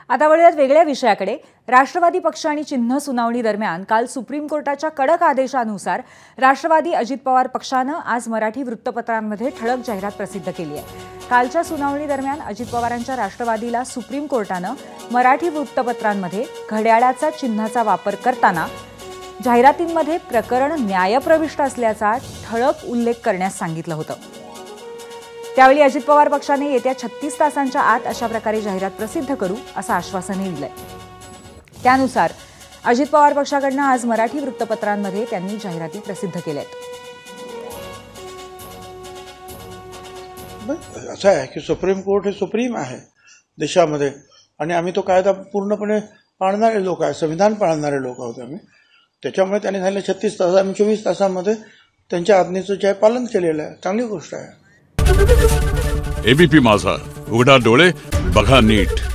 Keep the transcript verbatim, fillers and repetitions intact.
आता वळूयात वेगळ्या विषयाकडे। राष्ट्रवादी पक्ष आणि चिन्ह सुनावणी दरम्यान काल सुप्रीम कोर्टाच्या कडक आदेशानुसार राष्ट्रवादी अजित पवार पक्षाने आज मराठी वृत्तपत्रांमध्ये ठळक जाहिरात प्रसिद्ध केली आहे। कालच्या सुनावणी दरम्यान अजित पवारांच्या राष्ट्रवादीला सुप्रीम कोर्टाने मराठी वृत्तपत्रांमध्ये घड्याळाचा चिन्हाचा वापर करताना जाहिरातींमध्ये प्रकरण न्यायप्रविष्ट असल्याचा ठळक उल्लेख करण्यास सांगितलं होतं। त्यावेळी अजित पवार पक्षाने येत्या छत्तीस तासांच्या आत अशा प्रकारे जाहिरात प्रसिद्ध करू असं आश्वासनही दिलंय। त्यानुसार अजित पवार पक्षाकडून आज मराठी वृत्तपत्रांमध्ये त्यांनी जाहिराती प्रसिद्ध केल्या आहेत। असं आहे की सुप्रीम कोर्ट हे सुप्रीम आहे देशामध्ये आणि आम्ही तो कायदा पूर्णपणे पाळणारे लोक आहे, संविधान पाळणारे लोक आहोत आम्ही। त्याच्यामुळे त्यांनी झाले छत्तीस तास आम्ही चोवीस तासांमध्ये त्यांच्या आज्ञेचं जे पालन केलेलं आहे, चांगली गोष्ट आहे। एबीपी माझा, उघडा डोळे बघा नीट।